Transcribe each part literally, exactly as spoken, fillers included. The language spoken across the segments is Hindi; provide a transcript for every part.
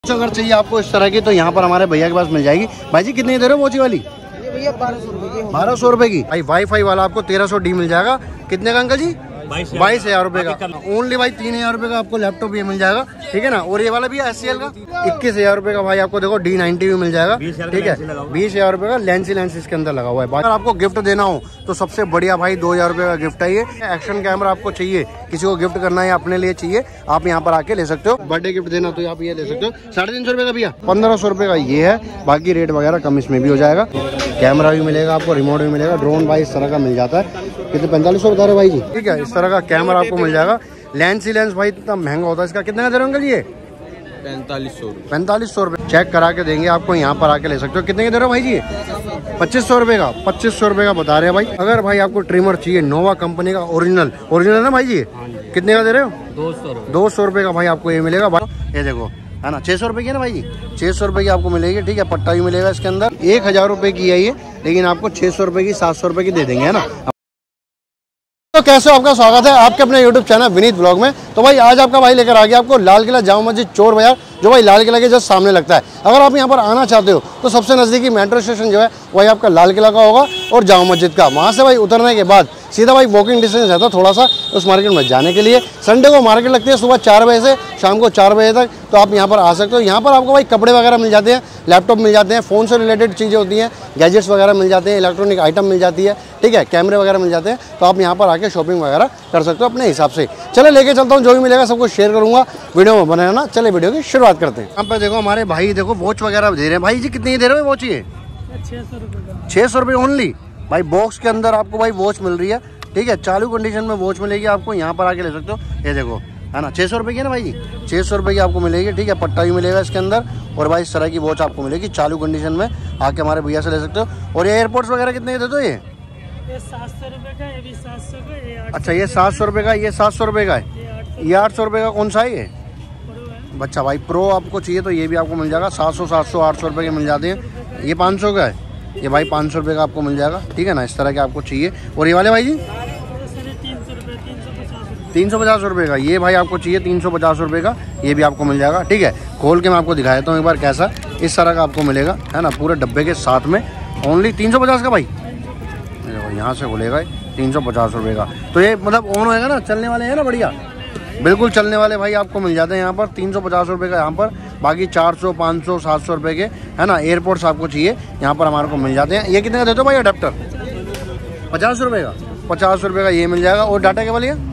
अगर चाहिए आपको इस तरह की तो यहाँ पर हमारे भैया के पास मिल जाएगी। भाई जी कितने दे रहे हो वॉची वाली? भैया बारह सौ रुपए की। बारह सौ रुपए की। भाई वाईफाई वाला आपको तेरह सौ डी मिल जाएगा। कितने का अंकल जी? बाईस हजार रुपए का। ओनली भाई तीन हजार रुपए का आपको लैपटॉप ये मिल जाएगा, ठीक है ना। और ये वाला भी एस सी एल का इक्कीस हजार रुपए का भाई आपको देखो डी नाइनटी भी मिल जाएगा, ठीक है। बीस हजार रुपए का लेंस ही लेंस इसके अंदर लगा हुआ है। अगर आपको गिफ्ट देना हो तो सबसे बढ़िया भाई दो हजार रुपए का गिफ्ट है ये। एक्शन कैमरा आपको चाहिए, किसी को गिफ्ट करना है अपने लिए चाहिए, आप यहाँ पर आके ले सकते हो। बर्थडे गिफ्ट देना तो आप ये ले सकते हो। साढ़े तीन सौ रुपए का भैया पंद्रह सौ रुपए का ये है। बाकी रेट वगैरह कम इसमें भी हो जाएगा। कैमरा भी मिलेगा आपको, रिमोट भी मिलेगा। ड्रोन भाई इस तरह का मिल जाता है। कितने पैंतालीस सौ बता रहे भाई जी, ठीक है। इस तरह का कैमरा आपको मिल जाएगा। लेंस ही लेंस भाई इतना महंगा होता है इसका। कितने का दे रहे हो अंकल ये? पैंतालीस सौ पैंतालीस सौ रुपए चेक करा के देंगे आपको, यहाँ पर आके ले सकते हो। कितने के दे रहे हो भाई जी? पच्चीस सौ रुपए का। पच्चीस सौ रुपए का बता रहे हैं भाई। अगर भाई आपको ट्रिमर चाहिए नोवा कंपनी का ओरिजिनल, ओरिजिनल है ना भाई जी? कितने का दे रहे हो? दो सौ रुपए दो सौ रुपए का भाई आपको ये मिलेगा। ये देखो है ना, छह सौ रुपए की है ना भाई जी? छह सौ रुपए की आपको मिलेगी, ठीक है। पट्टा भी मिलेगा इसके अंदर। एक हजार रुपए की है ये, लेकिन आपको छह सौ रुपए की सात सौ रुपए की दे देंगे, है ना। तो कैसे हो, आपका स्वागत है आपके अपने यूट्यूब चैनल विनीत ब्लॉग में। तो भाई आज आपका भाई लेकर आ गया आपको लाल किला जामा मस्जिद चोर बाजार, जो भाई लाल किला के जस्ट सामने लगता है। अगर आप यहाँ पर आना चाहते हो तो सबसे नज़दीकी मेट्रो स्टेशन जो है वही आपका लाल किला का होगा और जामा मस्जिद का। वहाँ से भाई उतरने के बाद सीधा भाई वॉकिंग डिस्टेंस रहता है थोड़ा सा उस मार्केट में जाने के लिए। संडे को मार्केट लगती है सुबह चार बजे से शाम को चार बजे तक, तो आप यहाँ पर आ सकते हो। यहाँ पर आपको भाई कपड़े वगैरह मिल जाते हैं, लैपटॉप मिल जाते हैं, फ़ोन से रिलेटेड चीज़ें होती हैं, गैजेट्स वगैरह मिल जाते हैं, इलेक्ट्रॉनिक आइटम मिल जाती है, ठीक है। कैमरे वगैरह मिल जाते हैं, तो आप यहाँ पर आके शॉपिंग वगैरह कर सकते हो अपने हिसाब से। चले लेके चलता हूँ, जो भी मिलेगा सब कुछ शेयर करूँगा, वीडियो में बने रहना। चले वीडियो की शुरुआत करते हैं। यहाँ पर देखो हमारे भाई देखो वॉच वगैरह दे रहे हैं। भाई जी कितनी दे रहे हो वॉच? ये छह सौ रुपए छः सौ रुपये ओनली। भाई बॉक्स के अंदर आपको भाई वॉच मिल रही है, ठीक है। चालू कंडीशन में वॉच मिलेगी आपको, यहाँ पर आके ले सकते हो। ये देखो है ना, छः सौ रुपये की है ना भाई जी? छः सौ रुपये की आपको मिलेगी, ठीक है। पट्टा भी मिलेगा इसके अंदर। और भाई इस तरह की वॉच आपको मिलेगी चालू कंडीशन में, आके हमारे भैया से ले सकते हो। और ये एयरपोर्ट्स वगैरह कितने के देते हो? ये सात सौ रुपए का, ये भी सात सौ का। अच्छा ये सात सौ रुपये का, ये सात सौ रुपये का है, ये आठ सौ रुपये का। कौन सा है ये? बच्चा भाई प्रो आपको चाहिए तो ये भी आपको मिल जाएगा। सात सौ सात सौ आठ सौ रुपये के मिल जाते हैं। ये पाँच सौ का है, ये भाई पाँच सौ रुपये का आपको मिल जाएगा, ठीक है ना। इस तरह के आपको चाहिए। और ये वाले भाई जी तीन सौ पचास रुपये का, ये भाई आपको चाहिए तीन सौ पचास रुपये का, ये भी आपको मिल जाएगा, ठीक है। खोल के मैं आपको दिखा देता हूँ एक बार कैसा। इस तरह का आपको मिलेगा, है ना, पूरे डब्बे के साथ में। ओनली तीन सौ पचास का भाई, यहाँ से खुलेगा तीन सौ पचास रुपये का। तो ये मतलब ऑन होएगा ना, चलने वाले हैं ना, बढ़िया बिल्कुल चलने वाले भाई आपको मिल जाते हैं यहाँ पर। तीन सौ पचास रुपये का यहाँ पर। बाकी चार सौ पाँच सौ सात सौ रुपये के, है ना, एयरपोर्ट्स आपको चाहिए यहाँ पर हमारे को मिल जाते हैं। ये कितने का देते हो भाई अडेप्टर? पचास रुपये का। पचास रुपये का ये मिल जाएगा। और डाटा केबल ये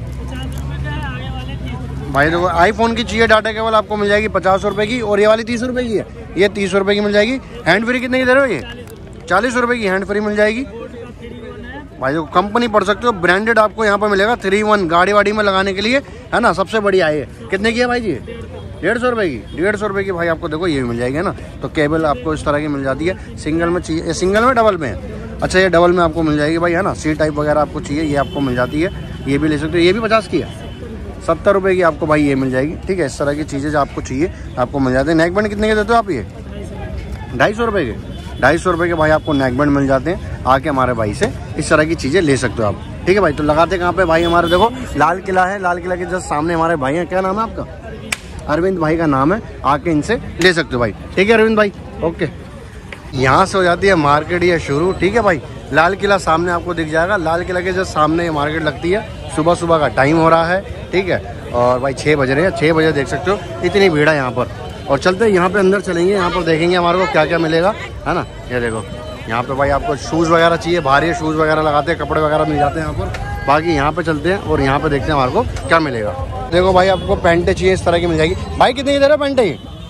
भाई देखो आईफोन की चाहिए डाटा केबल आपको मिल जाएगी पचास रुपये की। और ये वाली तीस रुपये की है, ये तीस रुपये की मिल जाएगी। हैंड फ्री कितने की दे रहे हो? ये चालीस रुपये की हैंड फ्री मिल जाएगी। भाई देखो कंपनी पढ़ सकते हो, ब्रांडेड आपको यहाँ पर मिलेगा। थ्री वन गाड़ी वाड़ी में लगाने के लिए, है ना, सबसे बढ़िया है। कितने की है भाई जी? डेढ़ सौ रुपये की। डेढ़ सौ रुपये की भाई आपको देखो ये भी मिल जाएगी, है ना। तो केबल आपको इस तरह की मिल जाती है। सिंगल में चाहिए, सिंगल में डबल में है? अच्छा ये डबल में आपको मिल जाएगी भाई, है ना। सी टाइप वगैरह आपको चाहिए, ये आपको मिल जाती है। ये भी ले सकते हो, ये भी पचास की है। सत्तर रुपये की आपको भाई ये मिल जाएगी, ठीक है। इस तरह की चीज़ें जो आपको चाहिए आपको मिल जाते हैं। नेक बैंड कितने के देते हो आप? ये ढाई सौ रुपये के। ढाई सौ रुपये के भाई आपको नेक बैंड मिल जाते हैं। आके हमारे भाई से इस तरह की चीज़ें ले सकते हो आप, ठीक है भाई। तो लगाते कहाँ पे भाई? हमारे देखो लाल किला है, लाल किला के जस्ट सामने हमारे भाई हैं। क्या नाम है आपका? अरविंद भाई का नाम है। आके इनसे ले सकते हो भाई, ठीक है अरविंद भाई, ओके। यहाँ से हो जाती है मार्केट ये शुरू, ठीक है भाई। लाल किला सामने आपको दिख जाएगा। लाल किला के जस्ट सामने ये मार्केट लगती है। सुबह सुबह का टाइम हो रहा है, ठीक है। और भाई छः बज रहे हैं, छः बजे देख सकते हो इतनी भीड़ है यहाँ पर। और चलते हैं यहाँ पे अंदर चलेंगे, यहाँ पर देखेंगे हमारे को क्या क्या मिलेगा, है ना। ये देखो यहाँ पे भाई आपको शूज़ वगैरह चाहिए, भारी शूज़ वगैरह लगाते हैं, कपड़े वगैरह मिल जाते हैं यहाँ पर। बाकी यहाँ पे चलते हैं और यहाँ पे देखते हैं हमारे को क्या मिलेगा। देखो भाई आपको पैंटें चाहिए इस तरह की मिल जाएगी। भाई कितनी दे रहे हो पैंटें?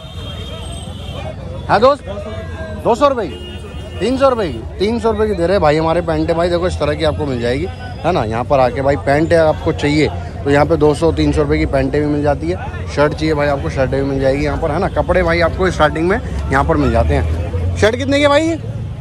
है दोस्त दो सौ रुपये की, तीन सौ रुपये की, तीन सौ रुपये की दे रहे हैं भाई हमारे पैंटें। भाई देखो इस तरह की आपको मिल जाएगी, है ना। यहाँ पर आके भाई पैंटें आपको चाहिए तो यहाँ पे दो सौ तीन सौ रुपये की पैंटें भी मिल जाती है। शर्ट चाहिए भाई आपको, शर्टें भी मिल जाएगी यहाँ पर, है ना। कपड़े भाई आपको स्टार्टिंग में यहाँ पर मिल जाते हैं। शर्ट कितने की भाई?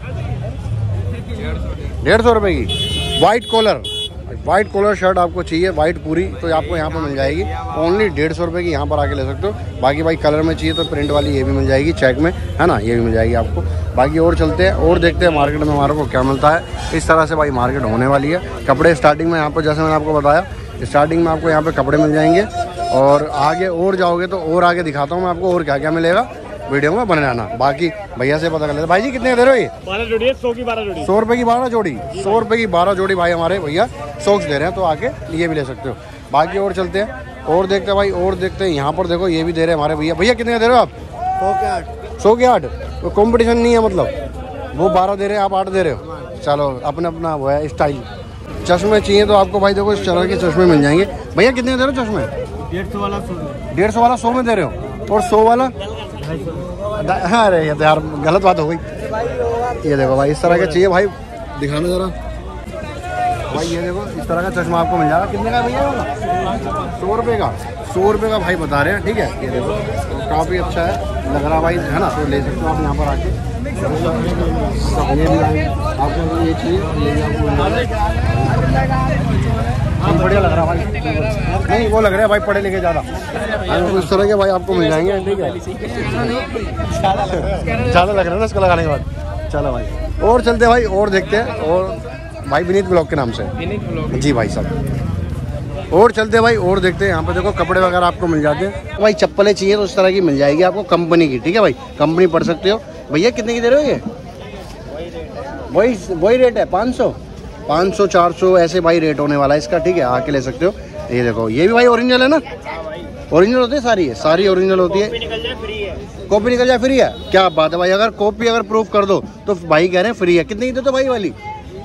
डेढ़ सौ रुपये की। White collar, white collar shirt आपको चाहिए, वाइट पूरी, तो आपको यहाँ पर मिल जाएगी ओनली डेढ़ सौ रुपये की। यहाँ पर आके ले सकते हो। बाकी भाई कलर में चाहिए तो प्रिंट वाली ये भी मिल जाएगी, चेक में, है ना, ये भी मिल जाएगी आपको। बाकी और चलते हैं और देखते हैं मार्केट में हमारे को क्या मिलता है। इस तरह से भाई मार्केट होने वाली है। कपड़े स्टार्टिंग में यहाँ पर जैसे मैंने आपको बताया, स्टार्टिंग में आपको यहाँ पे कपड़े मिल जाएंगे। और आगे और जाओगे तो और आगे दिखाता हूँ मैं आपको और क्या क्या मिलेगा, वीडियो में बने रहना। बाकी भैया से पता कर लेते। भाई जी कितने दे रहे हो ये? बारह जोड़ी है, सौ की बारह जोड़ी, सौ रुपए की बारह जोड़ी, सौ रुपए की बारह जोड़ी भाई हमारे भैया सॉक्स दे रहे हैं, तो आके ये भी ले सकते हो। बाकी और चलते हैं और देखते हैं भाई, और देखते हैं। यहाँ पर देखो ये भी दे रहे हैं हमारे भैया। भैया कितने दे रहे हो आप? सौ के आठ। सौ के आठ, तो कॉम्पिटिशन नहीं है मतलब, वो बारह दे रहे हैं आप आठ दे रहे हो। चलो अपना अपना वो है स्टाइल। चश्मे चाहिए तो आपको भाई देखो इस तरह के चश्मे मिल जाएंगे। भैया कितने दे रहे हो चश्मे? डेढ़ सौ वाला सौ, डेढ़ सौ वाला सौ में दे रहे हो, और सौ वाला? हाँ अरे ये तो यार गलत बात हो गई। ये देखो भाई इस तरह के चाहिए भाई, दिखाना जरा भाई। ये देखो इस तरह का चश्मा आपको मिल जाएगा। कितने का भैया वाला? सौ रुपये का, सौ रुपये का भाई बता रहे हैं, ठीक है। ये देखो काफ़ी अच्छा है, लग रहा भाई है ना, तो ले सकते हो आप यहाँ पर आके। ये भी आपको ये चाहिए, ये भी आपको बढ़िया लग रहा भाई, नहीं वो लग रहा है भाई पढ़े लिखे ज़्यादा। इस तरह के भाई आपको मिल जाएंगे, ठीक है। ज़्यादा लग रहा है ना इसको लगाने के बाद। चलो भाई और चलते भाई और देखते हैं, और भाई विनीत ब्लॉग के नाम से जी भाई साहब। और चलते भाई और देखते हैं। यहाँ पे देखो कपड़े वगैरह आपको मिल जाते हैं। भाई चप्पलें चाहिए तो उस तरह की मिल जाएगी आपको, कंपनी की, ठीक है भाई, कंपनी पढ़ सकते हो। भैया कितने की दे रहे हो ये? वही वही रेट है, पाँच सौ पाँच सौ चार सौ ऐसे भाई रेट होने वाला है इसका, ठीक है, आके ले सकते हो। ये देखो ये भी भाई ओरिजिनल है ना? ओरिजिनल होती है सारी, है सारी ओरिजिनल होती है। कॉपी निकल जाए फ्री है, क्या बात है भाई। अगर कॉपी अगर प्रूफ कर दो तो भाई कह रहे हैं फ्री है। कितने की दे दो भाई वाली?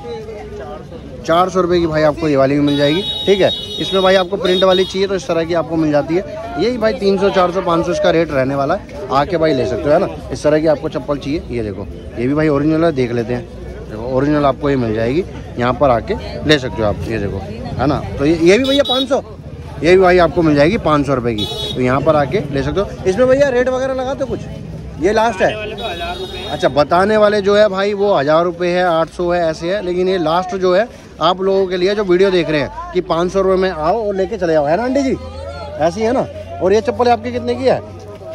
चार सौ रुपये की भाई आपको ये वाली भी मिल जाएगी, ठीक है। इसमें भाई आपको प्रिंट वाली चाहिए तो इस तरह की आपको मिल जाती है। यही भाई तीन सौ चार सौ पाँच सौ इसका रेट रहने वाला है, आके भाई ले सकते हो, है ना। इस तरह की आपको चप्पल चाहिए, ये देखो ये भी भाई ओरिजिनल है, देख लेते हैं। देखो ओरिजिनल आपको ये मिल जाएगी, यहाँ पर आके ले सकते हो आप, ये देखो, है ना। तो ये ये भी भैया पाँच सौ, ये भी भाई आपको मिल जाएगी पाँच सौ रुपये की, तो यहाँ पर आके ले सकते हो। इसमें भैया रेट वगैरह लगाते हो कुछ? ये लास्ट है, अच्छा बताने वाले जो है भाई वो हज़ार रुपये है, आठ सौ है, ऐसे है। लेकिन ये लास्ट जो है आप लोगों के लिए जो वीडियो देख रहे हैं कि पाँच सौ रुपये में आओ और लेके चले जाओ, है ना आंटी जी, ऐसी है ना। और ये चप्पल आपकी कितने की है?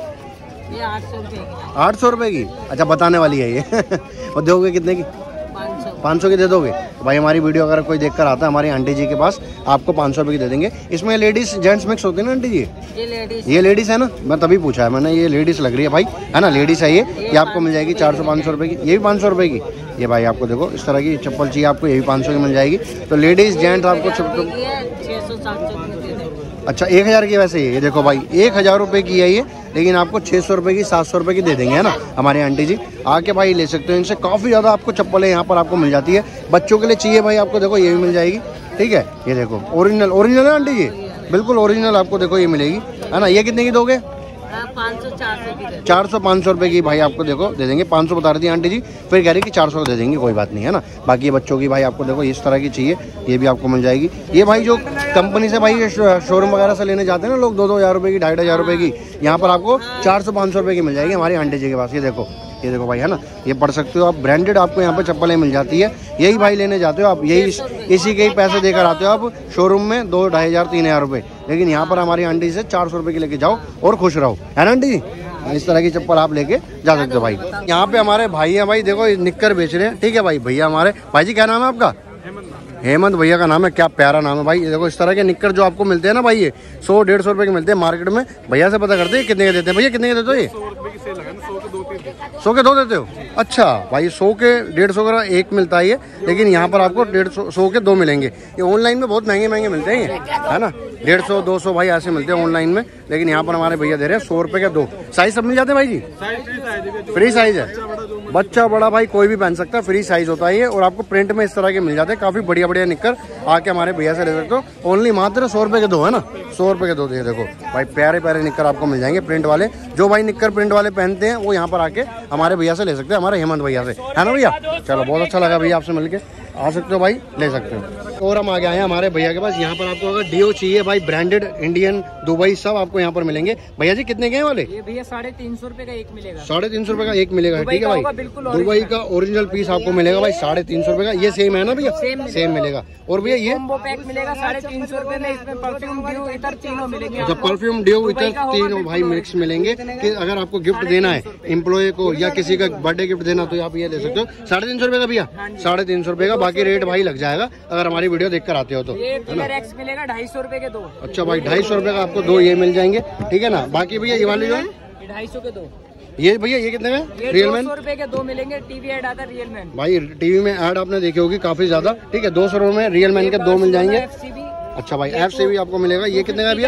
ये आठ सौ रुपये की। आठ सौ रुपये की, अच्छा बताने वाली है ये। और दोगे कितने की? पाँच सौ की दे दोगे? तो भाई हमारी वीडियो अगर कोई देखकर आता है हमारी आंटी जी के पास, आपको पाँच सौ रुपये की दे देंगे। इसमें लेडीज जेंट्स मिक्स होते हैं ना आंटी जी? ये लेडीज, ये लेडीज है ना, मैं तभी पूछा है मैंने, ये लेडीज लग रही है भाई, है ना, लेडीज है ये। ये आपको मिल जाएगी चार सौ पाँच सौ रुपये की, ये भी पाँच सौ रुपये की। ये भाई आपको देखो इस तरह की चप्पल चाहिए आपको, ये भी पाँच सौ की मिल जाएगी। तो लेडीज जेंट्स आपको छः सौ सात सौ की दे देंगे। अच्छा एक हज़ार की वैसे ये देखो भाई एक हज़ार रुपये की है ये, लेकिन आपको छः सौ रुपये की सात सौ रुपये की दे देंगे, है ना हमारे आंटी जी। आके भाई ले सकते हो इनसे, काफ़ी ज़्यादा आपको चप्पलें यहाँ पर आपको मिल जाती है। बच्चों के लिए चाहिए भाई आपको देखो ये भी मिल जाएगी, ठीक है। ये देखो ओरिजिनल ओरिजिनल है आंटी जी, बिल्कुल ओरिजिनल आपको देखो ये मिलेगी, है ना। ये कितने की दोगे? पाँच सौ चार सौ की चार सौ पाँच सौ रुपये की भाई आपको देखो दे देंगे। पाँच सौ बता रही थी आंटी जी, फिर कह रही कि चार सौ दे देंगे, कोई बात नहीं, है ना। बाकी ये बच्चों की भाई आपको देखो इस तरह की चाहिए, ये भी आपको मिल जाएगी। ये भाई जो कंपनी से भाई शोरूम वगैरह से लेने जाते हैं ना लोग, दो दो हज़ार रुपये की, ढाई ढाई हज़ार रुपये की, यहाँ पर आपको चार सौ पाँच सौ रुपये की मिल जाएगी हमारी आंटी जी के पास। ये देखो ये देखो भाई, है ना, ये पढ़ सकते हो आप, ब्रांडेड आपको यहाँ पे चप्पलें मिल जाती है। यही भाई लेने जाते हो आप, यही इसी के ही पैसे देकर आते हो आप शोरूम में, दो ढाई हज़ार तीन हज़ार रुपये, लेकिन यहाँ पर हमारी आंटी से चार सौ रुपये की लेके जाओ और खुश रहो, है ना आंटी जी। इस तरह की चप्पल आप लेके जा सकते हो भाई। यहाँ पे हमारे भाई हैं भाई, देखो निक्कर बेच रहे हैं, ठीक है भाई। भैया हमारे भाई जी क्या नाम है आपका? हेमंत भैया का नाम है, क्या प्यारा नाम है भाई। ये देखो इस तरह के निक्कर जो आपको मिलते हैं ना भाई, ये सौ डेढ़ सौ रुपये के मिलते हैं मार्केट में। भैया से पता करते हैं कितने के देते हैं। भैया कितने के देते हो ये? सौ के दो देते हो? अच्छा भाई सौ के डेढ़ सौ का एक मिलता है ये, लेकिन यहाँ पर आपको डेढ़ सौ सौ के दो मिलेंगे। ये ऑनलाइन में बहुत महंगे महंगे मिलते हैं ये, है ना, डेढ़ सौ दो सौ भाई ऐसे मिलते हैं ऑनलाइन में, लेकिन यहाँ पर हमारे भैया दे रहे हैं सौ रुपये के दो। साइज सब मिल जाते हैं भाई जी? फ्री साइज है, बच्चा बड़ा भाई कोई भी पहन सकता है, फ्री साइज होता है ये। और आपको प्रिंट में इस तरह के मिल जाते हैं, काफी बढ़िया बढ़िया निक्कर, आके हमारे भैया से ले सकते हो। ओनली मात्र सौ रुपये के दो, है ना, सौ रुपये के दो। ये देखो भाई प्यारे प्यारे निक्कर आपको मिल जाएंगे प्रिंट वाले। जो भाई निक्कर प्रिंट वाले पहनते हैं वो यहाँ पर आके हमारे भैया से ले सकते हैं, हमारे हेमंत भैया से, है ना भैया। चलो बहुत अच्छा लगा भैया आपसे मिलके, आ सकते हो भाई, ले सकते हो। और हम आ गए हैं हमारे भैया के पास। यहाँ पर आपको अगर डीओ चाहिए भाई, ब्रांडेड इंडियन दुबई सब आपको यहाँ पर मिलेंगे। भैया जी कितने के हैं वाले? ये भैया साढ़े तीन सौ रुपए का एक मिलेगा। साढ़े तीन सौ रुपए का एक मिलेगा, ठीक है भाई। दुबई का ओरिजिनल पीस आपको मिलेगा भाई साढ़े तीन सौ रुपए का। ये सेम है ना भैया? सेम सेम मिलेगा। और भैया ये कॉम्बो पैक मिलेगा साढ़े तीन सौ रुपए में, इसमें परफ्यूम ड्यू इतर तीनों मिलेंगे। अच्छा परफ्यूम ड्यू इतर तीनों भाई मिक्स मिलेंगे। कि अगर आपको गिफ्ट देना है एम्प्लॉय को या किसी का बर्थडे गिफ्ट देना तो आप ये ले सकते हो। साढ़े तीन सौ रुपए का भैया, साढ़े तीन सौ रुपए का। बाकी रेट भाई लग जाएगा अगर हमारी वीडियो देख कर आते हो तो, ये है ना। एक्स मिलेगा ढाई सौ रूपये के दो। अच्छा भाई ढाई सौ रुपए का आपको दो ये मिल जाएंगे, ठीक है ना। बाकी भैया ये वाले जो है ढाई सौ के दो। ये भैया ये कितने में? रियल मैन सौ रूपये के दो मिलेंगे। टीवी ऐड आता है रियल मैन। भाई टीवी में ऐड आपने देखी होगी काफी ज्यादा, ठीक है। दो सौ रुपए में रियल मैन के दो मिल जाएंगे। अच्छा भाई एफ से भी आपको मिलेगा। ये कितने का भैया?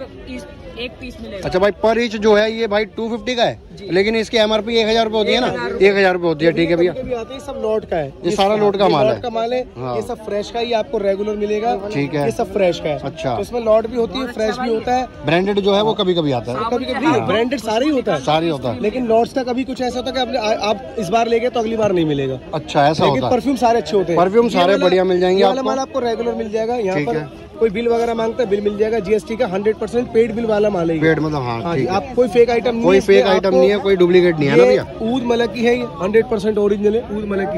एक पीस मिलेगा। अच्छा भाई पर इंच जो है ये भाई टू फिफ्टी का है, लेकिन इसकी एमआरपी एक हजार रुपए होती है ना, एक हजार रुपए होती है, ठीक है भैया। ये सब लॉट का है, ये सारा लॉट का माल है, का माल है। ये सब फ्रेश का ही आपको रेगुलर मिलेगा, ठीक है। ये सब फ्रेश का है। अच्छा तो इसमें लॉट भी होती है, फ्रेश भी होता है। ब्रांडेड जो है वो कभी कभी आता है, कभी कभी ब्रांडेड सारे ही होता है, सारी होता है। लेकिन लॉट्स का कभी कुछ ऐसा होता है कि आपने आप इस बार ले गए तो अगली बार नहीं मिलेगा। अच्छा ऐसा होता है। परफ्यूम सारे अच्छे होते हैं, परफ्यूम सारे बढ़िया मिल जाएंगे आपको। माल आपको रेगुलर मिल जाएगा। यहाँ पर कोई बिल वगैरह मांगता है, बिल मिल जाएगा। जीएसटी का हंड्रेड परसेंट पेड बिल वाला माल है। पेड मतलब हाँ, हाँ ठीक है। आप कोई फेक आइटम नहीं, कोई फेक आइटम नहीं है, कोई डुप्लीकेट नहीं है ना भैया। ऊद मलक की है, ये हंड्रेड परसेंट ओरिजिनल है ऊद मलक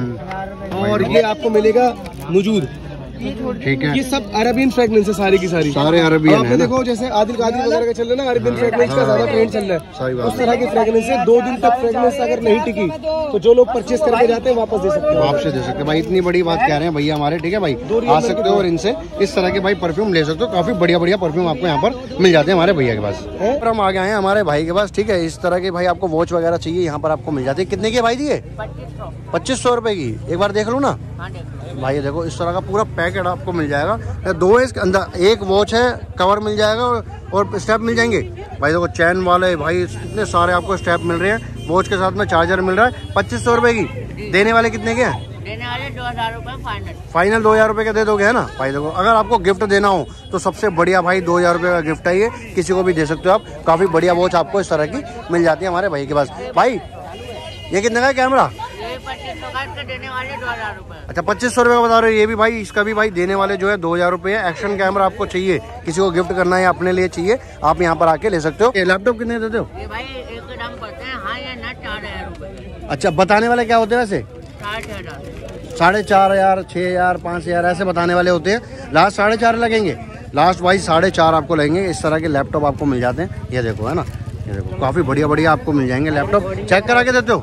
की। और ये आपको मिलेगा मुजूद, ठीक है। ये सब अरबियन फ्रेगनेंस है सारी की सारी, सारे अरबियन है। देखो जैसे आदिल कादिर वगैरह का चल रहा है ना, अरबियन फ्रेगनेंस का ज्यादा ट्रेंड चल रहा सही है। बात उस तरह की फ्रेगनेंस है। दो दिन तक फ्रेगनेंस अगर नहीं टिकी तो जो लोग परचेस करके जाते हैं वापस दे सकते हैं। वापस दे सकते हैं भाई। इतनी बड़ी बात कह रहे हैं भैया हमारे, ठीक है भाई। आ सकते हो और इनसे इस तरह के भाई परफ्यूम ले सकते हो। काफी बढ़िया बढ़िया परफ्यूम आपको यहाँ पर मिल जाते हैं हमारे भैया के पास। और हम आ गए हैं हमारे भाई के पास, ठीक है। इस तरह के भाई आपको वॉच वगैरह चाहिए यहाँ पर आपको मिल जाती है। कितने की है भाई जी? पच्चीस सौ रुपए की। एक बार देख लो ना भाई, देखो इस तरह का पूरा पैकेट आपको मिल जाएगा। दो इसके अंदर एक वॉच है, कवर मिल जाएगा और स्टेप मिल जाएंगे भाई। देखो चैन वाले भाई इतने सारे आपको स्टेप मिल रहे हैं। वॉच के साथ में चार्जर मिल रहा है पच्चीस सौ रुपए की। देने वाले कितने के हैं? देने वाले दो हजार रूपए फाइनल। फाइनल दो हजार रुपए के दे दोगे, है ना भाई। देखो अगर आपको गिफ्ट देना हो तो सबसे बढ़िया भाई दो हजार रुपए का गिफ्ट है ये, किसी को भी दे सकते हो आप। काफी बढ़िया वॉच आपको इस तरह की मिल जाती है हमारे भाई के पास। भाई ये कितने का है कैमरा? पच्चीस सौ का, इसका देने वाले दो हजार रूपए। अच्छा पच्चीस सौ रुपए का बता रहे हो। ये भी भाई, इसका भी भाई देने वाले जो है दो हजार रुपए है। एक्शन कैमरा आपको चाहिए, किसी को गिफ्ट करना है या अपने लिए चाहिए, आप यहाँ पर आके ले सकते हो। लैपटॉप कितने देते हो? ये भाई एक दाम पड़ते हैं हाँ या ना चार हजार रूपए। अच्छा बताने वाले क्या होते हैं वैसे? साढ़े हजार, साढ़े चार हजार, छह हजार, पाँच हजार ऐसे बताने वाले होते हैं। लास्ट साढ़े चार लगेंगे, लास्ट भाई साढ़े चार आपको लगेंगे। इस तरह के लैपटॉप आपको मिल जाते हैं। ये देखो है ना, ये देखो काफी बढ़िया बढ़िया आपको मिल जाएंगे लैपटॉप। चेक करा के देते हो?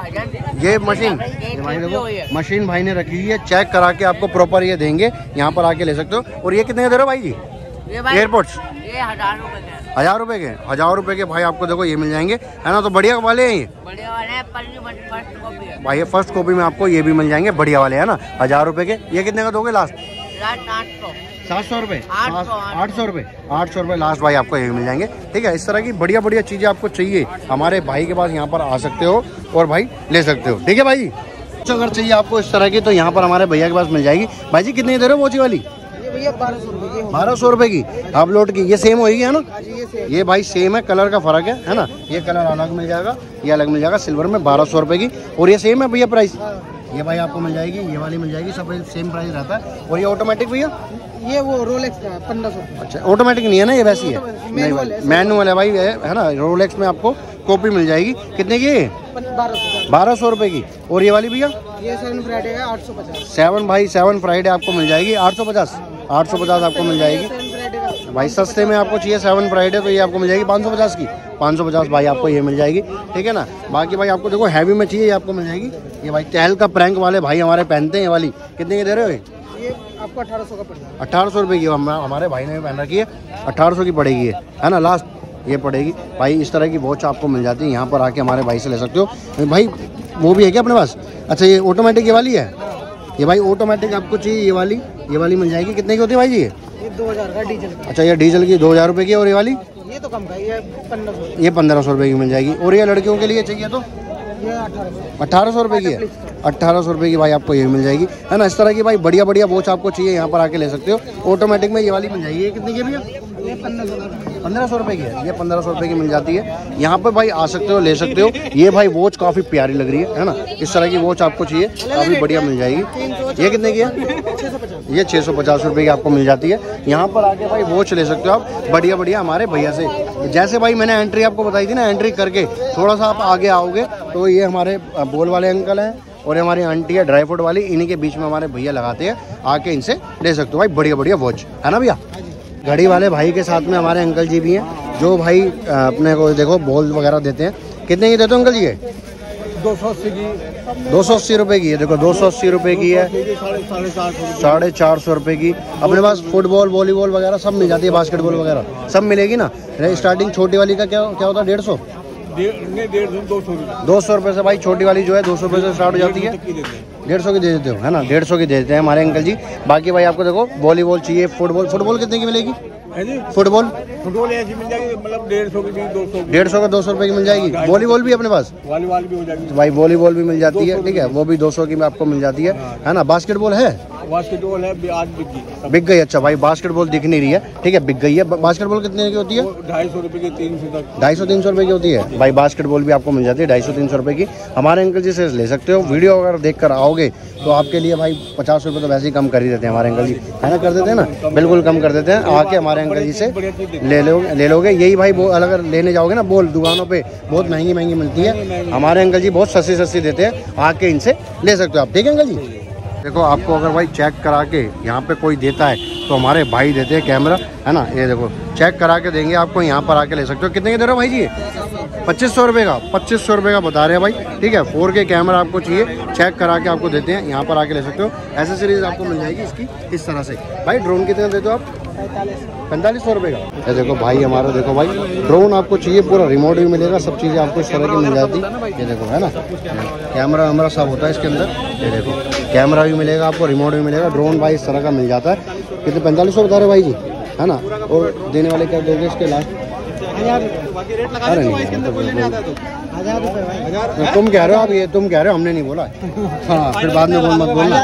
ये मशीन ये भाई देखो मशीन भाई ने रखी है, चेक करा के आपको प्रॉपर ये देंगे, यहाँ पर आके ले सकते हो। और ये कितने का दे रहे हो भाई जी? एयरपोर्ट्स ये हजार रूपए के, हजार रुपए के, हजार रुपए के भाई आपको देखो ये मिल जाएंगे, है ना। तो बढ़िया वाले हैं ये, बढ़िया वाले हैं। फर्स्ट कॉपी है भाई ये फर्स्ट कॉपी में आपको ये भी मिल जाएंगे बढ़िया वाले, है ना, हजार रुपए के। ये कितने का दोगे लास्ट? लास्ट आठ सौ, सात सौ रुपए, आठ सौ, आठ सौ रुपए, आठ सौ रुपए लास्ट भाई आपको ये मिल जाएंगे, ठीक है। इस तरह की बढ़िया बढ़िया चीजें आपको चाहिए हमारे भाई के पास, यहाँ पर आ सकते हो और भाई ले सकते हो, ठीक है भाई। तो अगर चाहिए आपको इस तरह की तो यहाँ पर हमारे भैया के पास मिल जाएगी। भाई जी कितने दे रहे हो वॉच वाली? बारह सौ रुपए की आप लोड की। ये सेम होगी है ना? ये भाई सेम है, कलर का फर्क है, है ना। ये कलर अलग मिल जाएगा, ये अलग मिल जाएगा। सिल्वर में बारह सौ रुपए की। और ये सेम है भैया प्राइस? ये भाई आपको मिल जाएगी, ये वाली मिल जाएगी, सब सेम प्राइस रहता है। और ये ऑटोमेटिक भैया? ये वो रोलेक्स का पंद्रह सौ। अच्छा ऑटोमेटिक नहीं है ना, ये वैसी है, नहीं भाई मैनुअल है भाई, है ना। रोलेक्स में आपको कॉपी मिल जाएगी। कितने की? बारह सौ रुपए की। और ये वाली भैया? ये सेवन फ्राइडे है आठ सौ पचास। सेवन भाई सेवन फ्राइडे आपको मिल जाएगी आठ सौ पचास, आठ सौ पचास आपको मिल जाएगी भाई। सस्ते में आपको चाहिए सेवन फ्राइडे तो ये आपको मिल जाएगी पाँच सौ पचास की, पाँच सौ पचास भाई आपको ये मिल जाएगी, ठीक है ना। बाकी भाई आपको देखो हैवी में चाहिए, ये आपको मिल जाएगी। ये भाई टहल का प्रैंक वाले भाई हमारे पहनते हैं, ये वाली कितने की दे रहे हो? ये आपको अठारह सौ का पड़ेगा। अठारह सौ रुपये की हमारे भाई ने भी पहन रखी है, अठारह सौ की पड़ेगी ये, है ना। लास्ट ये पड़ेगी भाई। इस तरह की वॉच आपको मिल जाती है, यहाँ पर आके हमारे भाई से ले सकते हो भाई। वो भी है क्या अपने पास? अच्छा ये ऑटोमेटिक ये वाली है, ये भाई ऑटोमेटिक आपको चाहिए ये वाली, ये वाली मिल जाएगी। कितने की होती है भाई जी? ये दो हजार का डीजल का। अच्छा ये डीजल की दो हजार रुपये की। और ये वाली? ये तो कम का, ये पंद्रह सौ। ये पंद्रह सौ रुपये की मिल जाएगी। और ये लड़कियों के लिए चाहिए तो ये अठारह सौ, अट्ठारह सौ रुपये की है, अट्ठारह सौ रुपये की भाई आपको ये मिल जाएगी, है ना। इस तरह की भाई बढ़िया बढ़िया वॉच आपको चाहिए, यहाँ पर आके ले सकते हो। ऑटोमेटिक में ये वाली मिल जाएगी। ये कितनी की भैया? ये पंद्रह सौ, पंद्रह सौ रुपये की है, ये पंद्रह सौ रुपये की मिल जाती है। यहाँ पर भाई आ सकते हो, ले सकते हो। ये भाई वॉच काफ़ी प्यारी लग रही है, है ना। इस तरह की वॉच आपको चाहिए, काफ़ी बढ़िया मिल जाएगी। ये कितने की है? ये छः सौ पचास रुपये की आपको मिल जाती है। यहाँ पर आके भाई वॉच ले सकते हो आप बढ़िया बढ़िया हमारे भैया से। जैसे भाई मैंने एंट्री आपको बताई थी ना, एंट्री करके थोड़ा सा आप आगे आओगे तो ये हमारे बोल वाले अंकल हैं और हमारी आंटी है ड्राई फ्रूट वाली, इन्हीं के बीच में हमारे भैया लगाते हैं। आके इनसे ले सकते हो भाई बढ़िया बढ़िया वॉच, है ना भैया। घड़ी वाले भाई के साथ में हमारे अंकल जी भी हैं, जो भाई अपने को देखो बॉल वगैरह देते हैं। कितने की देते हो अंकल जी? दो सौ अस्सी की, दो सौ अस्सी रुपये की है। देखो दो सौ अस्सी रुपये की है, साढ़े चार सौ रुपये की। अपने पास फुटबॉल वॉलीबॉल वगैरह सब मिल जाती है, बास्केटबॉल वगैरह सब मिलेगी ना। स्टार्टिंग छोटी वाली का क्या क्या होता है, डेढ़ सौ डेढ़ सौ दो सौ दो सौ रुपये से भाई छोटी वाली जो है दो सौ रुपये से स्टार्ट हो जाती है। डेढ़ सौ की दे देते हो, है ना, डेढ़ सौ की दे देते हैं हमारे अंकल जी। बाकी भाई आपको देखो वॉलीबॉल चाहिए, फुटबॉल, फुटबॉल कितने की मिलेगी? फुटबॉल फुटबॉल ऐसी मिल जाएगी, मतलब डेढ़ सौ की, दो सौ डेढ़ सौ का दो सौ रुपये की मिल जाएगी। वॉलीबॉल भी अपने पास, वॉलीबॉल भी हो जाएगी तो भाई वॉलीबॉल भी मिल जाती है, ठीक है, वो भी दो सौ की में आपको मिल जाती है, है ना। बास्केटबॉल है, बास्केटबॉल है, आज बिक गई बिक गई। अच्छा भाई बास्केटबॉल दिख नहीं रही है, ठीक है, बिक गई है। बास्केटबॉल कितने की होती है? ढाई सौ रुपये की, तीन सौ तक, ढाई सौ तीन सौ रुपये की होती है भाई। बास्केटबॉल भी आपको मिल जाती है ढाई सौ तीन सौ रुपये की। हमारे अंकल जी से ले सकते हो। वीडियो अगर देख कर आओगे तो आपके लिए भाई पचास रुपये तो वैसे ही कम कर ही देते हैं हमारे अंकल जी, है ना, कर देते हैं ना, बिल्कुल कम कर देते हैं। आके हमारे अंकल जी से ले लोगे ले लोगे यही भाई। वो अगर लेने जाओगे ना बोल दुकानों पे बहुत महंगी महंगी मिलती है, हमारे अंकल जी बहुत सस्ती सस्ती देते हैं, आके इनसे ले सकते हो आप, ठीक है अंकल जी। देखो आपको अगर भाई चेक करा के यहाँ पे कोई देता है तो हमारे भाई देते हैं कैमरा, है ना, ये देखो चेक करा के देंगे आपको, यहाँ पर आके ले सकते हो। कितने के दे रहे हो भाई जी? पच्चीस सौ रुपये का, पच्चीस सौ रुपये का बता रहे हैं भाई, ठीक है। फोर के कैमरा आपको चाहिए, चेक करा के आपको देते हैं, यहाँ पर आके ले सकते हो। एसेसरीज आपको मिल जाएगी इसकी इस तरह से। भाई ड्रोन कितने देते हो आप? पैंतालीस सौ रुपये का। ये देखो भाई हमारा, देखो भाई ड्रोन आपको चाहिए, पूरा रिमोट भी मिलेगा, सब चीज़ें आपको इस तरह की मिल जाती है। ये देखो, है ना, कैमरा वैमरा सब होता है इसके अंदर। ये देखो कैमरा भी मिलेगा आपको, रिमोट भी मिलेगा। ड्रोन भाई इस तरह का मिल जाता है। कितने? पैंतालीस सौ बता रहे भाई जी, है ना। और देने वाले क्या दोगे इसके लास्ट? अरे नहीं, तुम कह रहे हो आप, ये तुम कह रहे हो, हमने नहीं बोला। हाँ फिर बाद में बोल मत बोलना।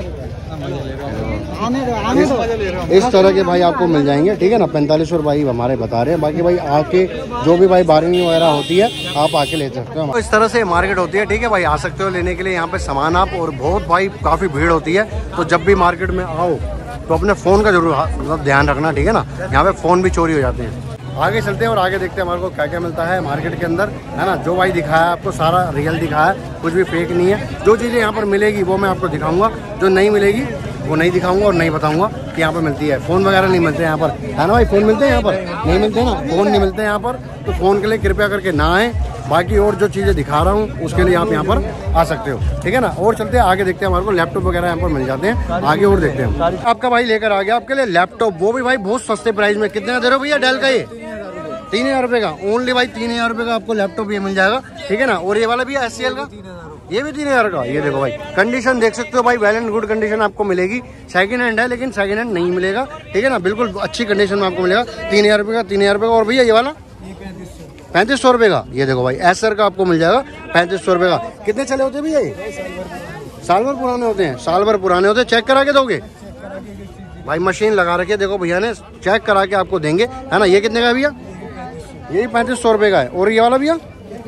इस तरह के भाई आपको मिल जाएंगे, ठीक है ना। पैंतालीस सौ भाई हमारे बता रहे हैं। बाकी भाई आके जो भी भाई बारहवीं वगैरह होती है आप आके ले सकते हो। इस तरह से मार्केट होती है, ठीक है भाई, आ सकते हो लेने के लिए यहाँ पे सामान आप। और बहुत भाई काफ़ी भीड़ होती है, तो जब भी मार्केट में आओ तो अपने फ़ोन का जरूर मतलब ध्यान रखना, ठीक है ना। यहाँ पे फ़ोन भी चोरी हो जाते हैं। आगे चलते हैं और आगे देखते हैं हमारे को क्या क्या मिलता है मार्केट के अंदर, है ना। जो भाई दिखाया आपको सारा रियल दिखाया, कुछ भी फेक नहीं है। जो चीज़ें यहाँ पर मिलेगी वो मैं आपको दिखाऊंगा, जो नहीं मिलेगी वो नहीं दिखाऊंगा और नहीं बताऊंगा कि यहाँ पर मिलती है। फ़ोन वगैरह नहीं मिलते यहाँ पर, है ना भाई। फ़ोन मिलते हैं यहाँ पर? नहीं मिलते ना, फ़ोन नहीं मिलते यहाँ पर। तो फ़ोन के लिए कृपया करके ना आए। बाकी और जो चीज़ें दिखा रहा हूँ उसके लिए आप यहाँ पर आ सकते हो, ठीक है ना। और चलते हैं आगे, देखते हैं हमारे को लैपटॉप वगैरह यहाँ पर मिल जाते हैं। आगे और देखते हैं। आपका भाई लेकर आ गया आपके लिए लैपटॉप, वो भी भाई बहुत सस्ते प्राइस में। कितने का दे रहे हो भैया डेल का? ये तीन हज़ार रुपये का, ओनली भाई तीन हज़ार रुपये का आपको लैपटॉप ये मिल जाएगा, ठीक है ना। और ये वाला भी है एस सी एल का, ये भी तीन हज़ार का। ये देखो भाई कंडीशन देख सकते हो भाई, वेल एंड गुड कंडीशन आपको मिलेगी। सेकंड हैंड है लेकिन सेकंड हैंड नहीं मिलेगा, ठीक है ना, बिल्कुल अच्छी कंडीशन में आपको मिलेगा। तीन हज़ार रुपये का, तीन हज़ार रुपये का। और भैया ये वाला पैंतीस सौ रुपये का। ये देखो भाई एसर का आपको मिल जाएगा पैंतीस सौ रुपये का। कितने चले होते भैया ये? साल भर पुराने होते हैं, साल भर पुराने होते हैं। चेक करा के दोगे भाई, मशीन लगा रखी है, देखो भैया ने चेक करा के आपको देंगे, है ना। ये कितने का है भैया? ये भी पैंतीस सौ रुपये का है। और ये वाला भैया,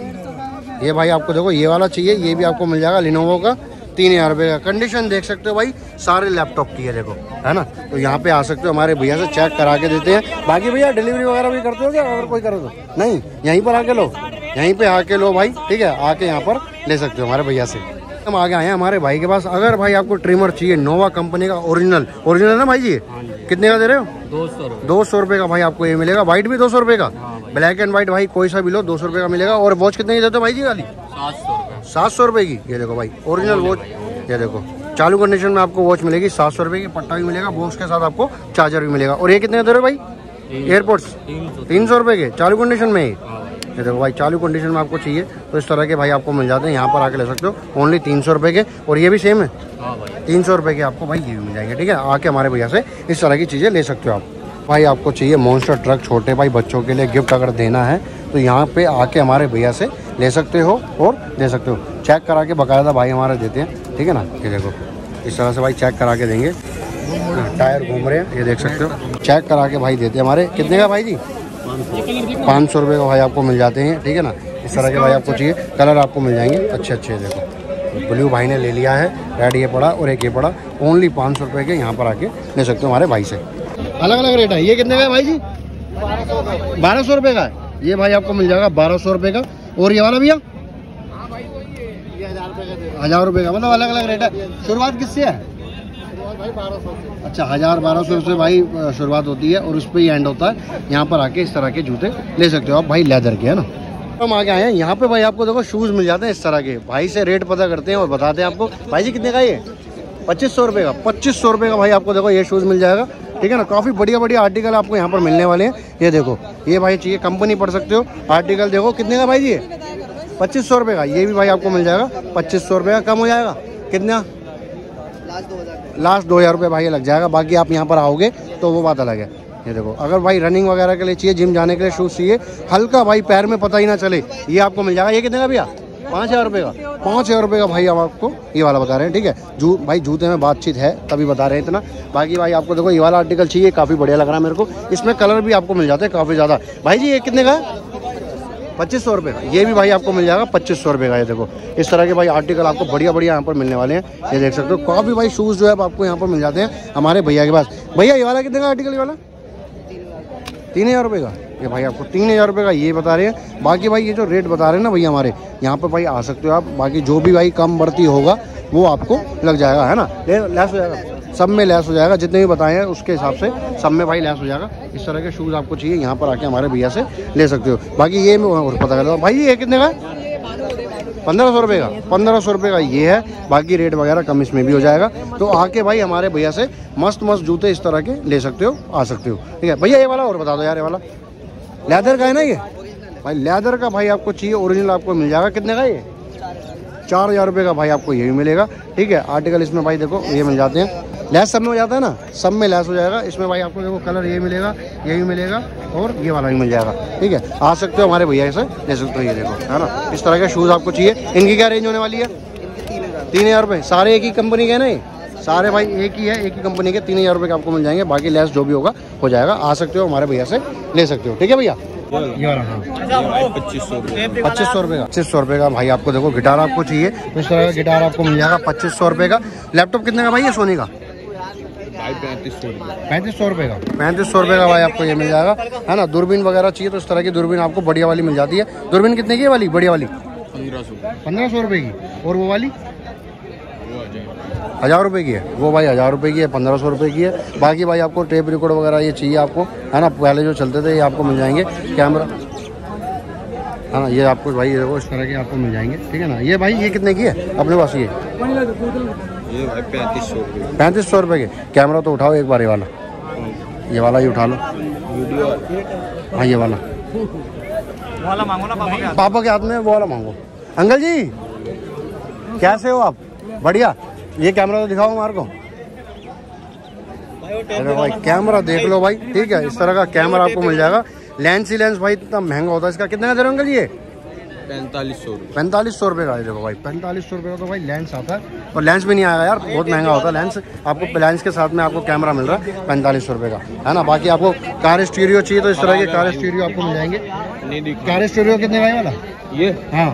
ये भाई आपको देखो ये वाला चाहिए, ये भी आपको मिल जाएगा लिनोवो का, तीन हज़ार रुपये का। कंडीशन देख सकते हो भाई सारे लैपटॉप की है, देखो, है ना। तो यहाँ पे आ सकते हो, हमारे भैया से चेक करा के देते हैं। बाकी भैया डिलीवरी वगैरह भी करते हो क्या? अगर कोई करो तो नहीं, यहीं पर आके लो, यहीं पे आके लो भाई, ठीक है। आके यहाँ पर ले सकते हो हमारे भैया से। हम आगे आए हैं हमारे भाई के पास। अगर भाई आपको ट्रिमर चाहिए नोवा कंपनी का, ओरिजिनल ओरिजिनल ना भाई जी, कितने का दे रहे हो? दो सौ रुपये दो सौ रुपये का भाई आपको ये मिलेगा। व्हाइट भी दो सौ रुपये का, ब्लैक एंड व्हाइट भाई कोई सा भी लो, दो सौ रुपये का मिलेगा। और वॉच कितने की देते हो भाई जी? वाली सात सौ रुपये सात सौ रुपये की। ये देखो भाई ओरिजिनल वॉच, ये देखो चालू कंडीशन में आपको वॉच मिलेगी सात सौ रुपये की। पट्टा भी मिलेगा, बॉक्स के साथ आपको चार्जर भी मिलेगा। और ये कितने का दे रहे हो भाई? एयरपोर्ट्स तीन सौ रुपये के चालू कंडीशन में ही। ये देखो भाई चालू कंडीशन में आपको चाहिए तो इस तरह के भाई आपको मिल जाते हैं, यहाँ पर आके ले सकते हो, ओनली तीन सौ रुपये के। और ये भी सेम है, तीन सौ रुपये के आपको भाई ये भी मिल जाएंगे, ठीक है। आके हमारे भैया से इस तरह की चीज़ें ले सकते हो आप। भाई आपको चाहिए मॉन्स्टर ट्रक, छोटे भाई बच्चों के लिए गिफ्ट अगर देना है तो यहाँ पे आके हमारे भैया से ले सकते हो और दे सकते हो। चेक करा के बाकायदा भाई हमारे देते हैं, ठीक है ना। ये देखो इस तरह से भाई चेक करा के देंगे। टायर घूम रहे हैं, ये देख सकते हो, चेक करा के भाई देते हैं हमारे। कितने का भाई जी? पाँच सौ रुपये का भाई आपको मिल जाते हैं, ठीक है ना। इस तरह के भाई आपको चाहिए, कलर आपको मिल जाएंगे अच्छे अच्छे। देखो ब्लू भाई ने ले लिया है, रेड ये पड़ा और एक ये पड़ा, ओनली पाँच सौ रुपये के। यहाँ पर आके ले सकते हो हमारे भाई से। अलग अलग रेट है। ये कितने का है भाई जी? बारह सौ रुपये का है। ये भाई आपको मिल जाएगा बारह सौ रुपये का। और ये वाला भैया हजार रुपये का, मतलब अलग अलग रेट है। शुरुआत किससे है? अच्छा हजार बारह सौ से भाई शुरुआत होती है और उस पर ही एंड होता है। यहाँ पर आके इस तरह के जूते ले सकते हो आप भाई, लेदर के, है ना। हम आगे आए हैं यहाँ पे भाई, आपको देखो शूज मिल जाते हैं इस तरह के। भाई से रेट पता करते हैं और बताते हैं आपको। भाई जी कितने का ये? पच्चीस सौ रुपये का। पच्चीस सौ रुपये का भाई आपको देखो ये शूज़ मिल जाएगा, ठीक है ना। काफ़ी बढ़िया बढ़िया आर्टिकल आपको यहाँ पर मिलने वाले हैं। ये देखो, ये भाई चाहिए कंपनी पढ़ सकते हो। आर्टिकल देखो कितने का भाई जी? पच्चीस सौ रुपये का। ये भी भाई आपको मिल जाएगा पच्चीस सौ रुपये का। कम हो जाएगा कितना? लास्ट दो हज़ार रुपये भाई लग जाएगा। बाकी आप यहाँ पर आओगे तो वो बात अलग है। ये देखो, अगर भाई रनिंग वगैरह के लिए चाहिए, जिम जाने के लिए शूज़ चाहिए, हल्का भाई पैर में पता ही ना चले, ये आपको मिल जाएगा। ये कितने का भैया? पाँच हज़ार रुपये का। पाँच हज़ार रुपये का भाई हम आपको ये वाला बता रहे हैं, ठीक है। जू भाई जूते में बातचीत है तभी बता रहे हैं इतना। बाकी भाई आपको देखो ये वाला आर्टिकल चाहिए, काफ़ी बढ़िया लग रहा है मेरे को। इसमें कलर भी आपको मिल जाते हैं काफ़ी ज़्यादा। भाई जी ये कितने का है? पच्चीस सौ रुपये का। ये भी भाई आपको मिल जाएगा पच्चीस सौ रुपये का। ये देखो इस तरह के भाई आर्टिकल आपको बढ़िया बढ़िया यहाँ पर मिलने वाले हैं। ये देख सकते हो, काफ़ी भाई शूज़ जो है आपको यहाँ पर मिल जाते हैं हमारे भैया के पास। भैया ये वाला कितने का आर्टिकल? ये वाला तीन हज़ार रुपये का। ये भाई आपको तीन हज़ार रुपये का ये बता रहे हैं। बाकी भाई ये जो रेट बता रहे हैं ना भैया हमारे, यहाँ पर भाई आ सकते हो आप। बाकी जो भी भाई कम बढ़ती होगा वो आपको लग जाएगा, है ना। लेस हो जाएगा, सब में लेस हो जाएगा। जितने भी बताए हैं उसके हिसाब से सब में भाई लेस हो जाएगा। इस तरह के शूज़ आपको चाहिए, यहाँ पर आके हमारे भैया से ले सकते हो। बाकी ये मैं और पता करता हूँ। भाई ये कितने का है? पंद्रह सौ रुपये का। पंद्रह सौ रुपये का ये है। बाकी रेट वगैरह कम इसमें भी हो जाएगा। तो आके भाई हमारे भैया से मस्त मस्त जूते इस तरह के ले सकते हो, आ सकते हो, ठीक है। भैया ये वाला और बता दो यार। ये वाला लेदर का है ना ये भाई? लेदर का भाई आपको चाहिए, ओरिजिनल आपको मिल जाएगा। कितने का ये? चार हज़ार रुपये का भाई आपको ये भी मिलेगा, ठीक है। आर्टिकल इसमें भाई देखो ये मिल जाते हैं। लेस सब में हो जाता है ना, सब में लेस हो जाएगा। इसमें भाई आपको देखो कलर ये मिलेगा, ये भी मिलेगा और ये वाला भी मिल जाएगा, ठीक है। आ सकते हो हमारे भैया से ले सकते हो। ये देखो, है ना, इस तरह के शूज़ आपको चाहिए। इनकी क्या रेंज होने वाली है? तीन हज़ार रुपये। सारे एक ही कंपनी के ना, ये सारे भाई एक ही है, एक ही कंपनी के। तीन हज़ार रुपये के आपको मिल जाएंगे। बाकी लेस जो भी होगा हो जाएगा। आ सकते हो हमारे भैया से ले सकते हो, ठीक है भैया। ये वाला हाँ पच्चीस सौ रुपये पच्चीस सौ रुपये का। पच्चीस सौ रुपये का भाई आपको देखो गिटार आपको चाहिए तो इस तरह का गिटार आपको मिल जाएगा पच्चीस सौ रुपये का। लैपटॉप कितने का भाई ये सोनी का? पैंतीस सौ रुपये पैंतीस सौ रुपये का। पैंतीस सौ रुपये का भाई आपको ये मिल जाएगा, है ना। दूरबीन वगैरह चाहिए तो इस तरह की दूरबीन आपको बढ़िया वाली मिल जाती है। दूरबीन कितने की है वाली? बढ़िया वाली पंद्रह सौ पंद्रह सौ रुपये की। और वो वाली हज़ार रुपये की है। वो भाई हज़ार रुपये की है, पंद्रह सौ रुपये की है। बाकी भाई आपको टेप रिकॉर्ड वगैरह ये चाहिए आपको, है ना। पहले जो चलते थे ये आपको मिल जाएंगे। कैमरा, है ना, ये आपको भाई देखो इस तरह के आपको मिल जाएंगे, ठीक है ना। ये भाई ये कितने की है अपने पास? ये ये भाई पैंतीस सौ रुपये पैंतीस सौ रुपये के। कैमरा तो उठाओ एक बार, ये वाला ये वाला ही उठा लो वीडियो। हाँ ये वाला वाला मांगो ना पापा के पापा के हाथ में, वो वाला मांगो। अंकल जी कैसे हो आप? बढ़िया। ये कैमरा तो दिखाओ हमारे को। अरे भाई कैमरा देख लो भाई, ठीक है। इस तरह का कैमरा आपको मिल जाएगा। लेंस ही लेंस भाई इतना महंगा होता है इसका। कितने का दे रहे हो अंकल जी ये? पैंतालीस सौ पैंतालीस सौ रुपये का। देखो भाई पैंतालीस सौ रुपये का तो भाई लेंस आता है। और लेंस भी नहीं आएगा यार, बहुत महंगा होता है लेंस। आपको लेंस के साथ में आपको कैमरा मिल रहा है पैंतालीस सौ रुपये का, है ना। बाकी आपको कार स्टीरियो चाहिए तो इस तरह के कार स्टीरियो आपको मिल जाएंगे। कार स्टीरियो कितने का वाला ये? हाँ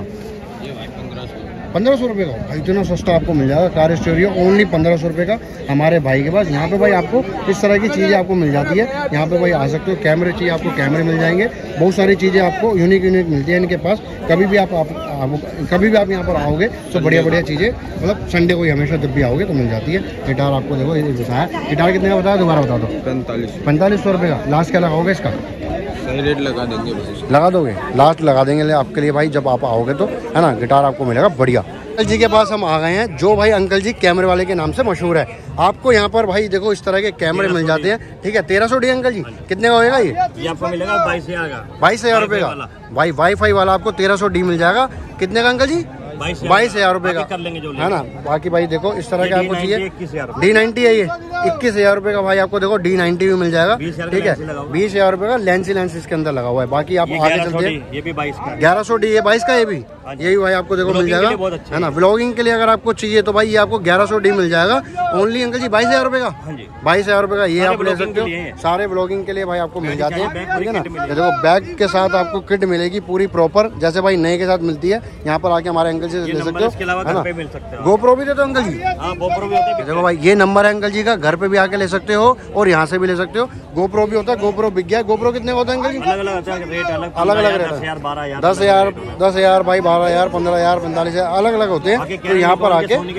पंद्रह सौ रुपये का भाई। इतना सस्ता आपको मिल जाएगा कार स्टीरियो, ओनली पंद्रह सौ रुपये का हमारे भाई के पास। यहाँ पे भाई आपको इस तरह की चीज़ें आपको मिल जाती है। यहाँ पे भाई आ सकते हो। कैमरे चाहिए आपको, कैमरे मिल जाएंगे। बहुत सारी चीज़ें आपको यूनिक यूनिक मिलती है इनके पास। कभी भी आप, आप, आप कभी भी आप यहाँ पर आओगे तो बढ़िया बढ़िया चीज़ें, मतलब संडे को ही हमेशा जब भी आओगे तो मिल जाती है। गिटार आपको देखो ये बताया। गिटार कितने का बताया दोबारा बता दो? पैंतालीस पैंतालीस सौ रुपये का। लास्ट क्या लगाओगे इसका? सही रेट लगा देंगे भाई। लगा दोगे? लास्ट लगा देंगे आपके लिए भाई, जब आप आओगे तो, है ना। गिटार आपको मिलेगा बढ़िया। अंकल जी के पास हम आ गए हैं, जो भाई अंकल जी कैमरे वाले के नाम से मशहूर है। आपको यहाँ पर भाई देखो इस तरह के कैमरे मिल जाते हैं, ठीक है। तेरह सौ डी अंकल जी कितने का होएगा ये? ये आपको मिलेगा बाईस हजार का। बाईस हजार रुपये का भाई। वाईफाई वाला आपको तेरह सौ डी मिल जाएगा। कितने का अंकल जी? बाईस हजार रुपये का, है ना। बाकी भाई देखो इस तरह का आपको चाहिए। डी नाइन्टी है ये, इक्कीस हजार रुपये का भाई आपको देखो डी नाइन्टी भी मिल जाएगा, ठीक है। बीस हजार रुपये का लेंस ही लेंस इसके अंदर लगा हुआ है। बाकी आप आगे चलते हैं। ग्यारह सौ डी ये बाईस का, ये भी यही भाई आपको देखो मिल जाएगा, है ना। व्लॉगिंग के लिए अगर आपको चाहिए तो भाई ये आपको ग्यारह सौ डी मिल जाएगा ओनली अंकल जी। बाईस हजार रुपये का, बाईस हजार रुपये का ये आप ले सकते हो। सारे व्लॉगिंग के लिए भाई आपको मिल जाते हैं, ठीक है ना। देखो बैग के साथ आपको किट मिलेगी पूरी प्रॉपर, जैसे भाई नए के साथ मिलती है। यहाँ पर आके हमारे अंकल से ले सकते हो, है ना। गोप्रो भी देते हो अंकल जी? गोप्रो भी होता है। देखो भाई ये नंबर है अंकल जी का, घर पे भी आके ले सकते हो और यहाँ से भी ले सकते हो। गोप्रो भी होता है। गोप्रो बिक गया। गोप्रो कितने होता है अंकल जी? अलग अलग रेट, अलग अलग रेट है। दस हजार दस हजार भाई, बारह हजार, पंद्रह हजार, पैंतालीस हजार, अलग अलग होते हैं। तो यहाँ पर आके सोनी के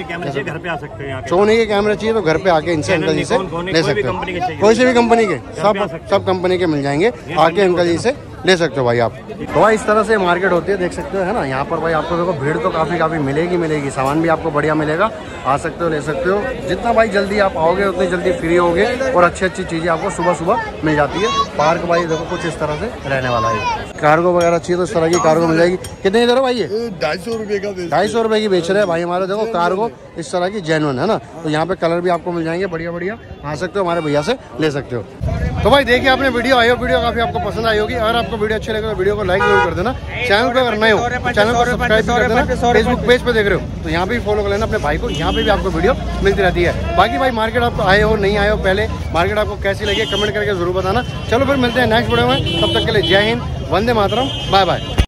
कैमरे चाहिए तो घर पे आके इनसे अंकल जी से ले सकते हो। कोई से भी कंपनी के, सब सब कंपनी के मिल जाएंगे। आके अंकल जी से ले सकते हो भाई आप। तो भाई इस तरह से मार्केट होती है, देख सकते हो है ना। यहाँ पर भाई आपको देखो भीड़ तो काफ़ी काफ़ी मिलेगी मिलेगी सामान भी आपको बढ़िया मिलेगा, आ सकते हो ले सकते हो। जितना भाई जल्दी आप आओगे उतनी जल्दी फ्री होगे और अच्छी अच्छी चीज़ें आपको सुबह सुबह मिल जाती है। पार्क भाई देखो कुछ इस तरह से रहने वाला है। कार्गो वगैरह चाहिए तो इस तरह की कार्गो मिल जाएगी। कितने की दे रहे हो भाई ये? ढाई सौ रुपये का ढाई सौ रुपये की बेच रहे हैं भाई हमारे। देखो कार्गो इस तरह की जेन्युइन है ना। तो यहाँ पे कलर भी आपको मिल जाएंगे बढ़िया बढ़िया, आ सकते हो हमारे भैया से ले सकते हो। तो भाई देखिए आपने वीडियो आई हो, वीडियो काफी आपको पसंद आई होगी। अगर आपको वीडियो अच्छी लगे तो वीडियो को लाइक जरूर कर देना। चैनल पे अगर नए हो चैनल को सब्सक्राइब भी कर देना। फेसबुक पेज पे देख रहे हो तो यहाँ पे भी फॉलो कर लेना अपने भाई को, यहाँ पे भी आपको वीडियो मिलती रहती है। बाकी भाई मार्केट आप आए हो नहीं आए हो, पहले मार्केट आपको कैसी लगी कमेंट करके जरूर बताना। चलो फिर मिलते हैं नेक्स्ट वीडियो में, तब तक के लिए जय हिंद, वंदे मातरम, बाय बाय।